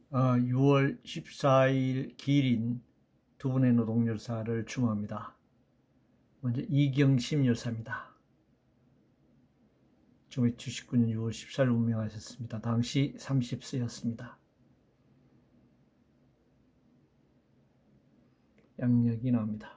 6월 14일 기일인 두 분의 노동열사를 추모합니다. 먼저 이경심 열사입니다. 1979년 6월 14일 운명하셨습니다. 당시 30세였습니다. 양력이 나옵니다.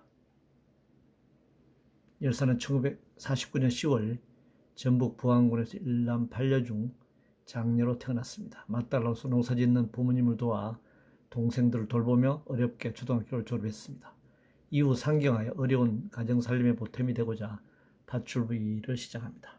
열사는 1949년 10월 전북 부안군에서 일남 8녀 중 장녀로 태어났습니다. 맏딸로서 농사짓는 부모님을 도와 동생들을 돌보며 어렵게 초등학교를 졸업했습니다. 이후 상경하여 어려운 가정살림에 보탬이 되고자 밧줄부 일을 시작합니다.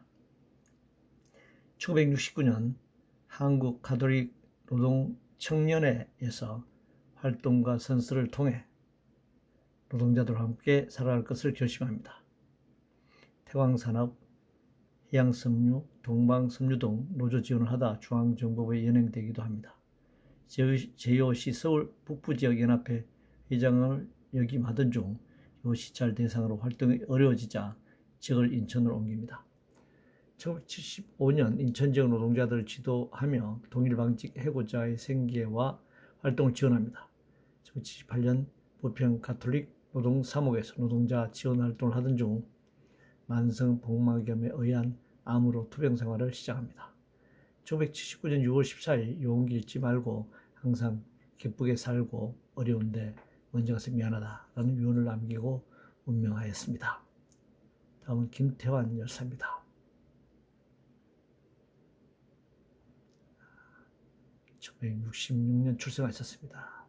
1969년 한국 가톨릭 노동청년회에서 활동과 선서를 통해 노동자들과 함께 살아갈 것을 결심합니다. 태광산업, 해양섬유, 동방섬유 등 노조 지원을 하다 중앙정보부에 연행되기도 합니다. JOC 서울 북부지역연합회 회장을 역임하던 중 요시찰 대상으로 활동이 어려워지자 직을 인천으로 옮깁니다. 1975년 인천 지역 노동자들을 지도하며 동일방직 해고자의 생계와 활동을 지원합니다. 1978년 부평 가톨릭 노동사목에서 노동자 지원 활동을 하던 중 만성 복막염에 의한 암으로 투병 생활을 시작합니다. 1979년 6월 14일 용기 잃지 말고 항상 기쁘게 살고 어려운데 먼저 가서 미안하다라는 유언을 남기고 운명하였습니다. 다음은 김태환 열사입니다. 1966년 출생하셨습니다.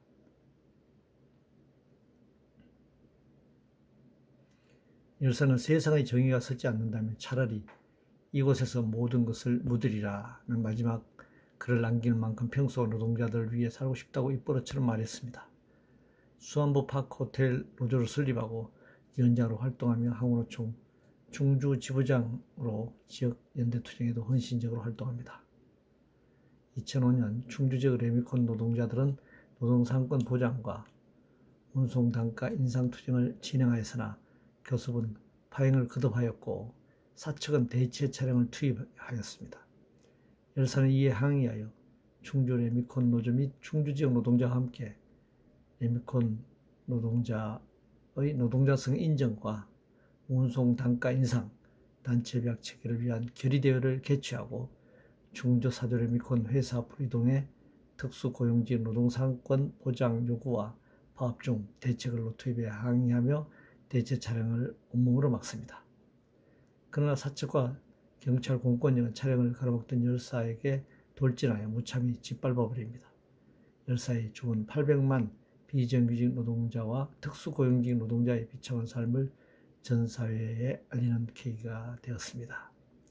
열사는 세상의 정의가 서지 않는다면 차라리 이곳에서 모든 것을 묻으리라는 마지막 글을 남길 만큼 평소 노동자들을 위해 살고 싶다고 입버릇처럼 말했습니다. 수안보 파크 호텔 노조를 설립하고 위원장으로 활동하며 항우노총 충주 지부장으로 지역 연대투쟁에도 헌신적으로 활동합니다. 2005년 충주 지역 레미콘 노동자들은 노동상권 보장과 운송단가 인상 투쟁을 진행하였으나 교섭은 파행을 거듭하였고 사측은 대체 차량을 투입하였습니다. 열사는 이에 항의하여 충주 레미콘 노조 및 충주 지역 노동자와 함께 레미콘 노동자의 노동자성 인정과 운송 단가 인상, 단체 계약 체계를 위한 결의대회를 개최하고 충주 사조 레미콘 회사 앞으로 이동해 특수고용직 노동상권 보장 요구와 파업 중 대책을로 투입해 항의하며 대체 차량을 온몸으로 막습니다. 그러나 사측과 경찰 공권력은 차량을 가로막던 열사에게 돌진하여 무참히 짓밟아버립니다. 열사의 죽은 800만 비정규직 노동자와 특수고용직 노동자의 비참한 삶을 전 사회에 알리는 계기가 되었습니다.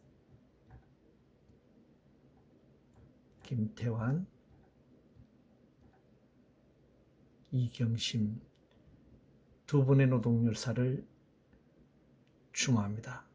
김태환, 이경심 두 분의 노동열사를 추모합니다.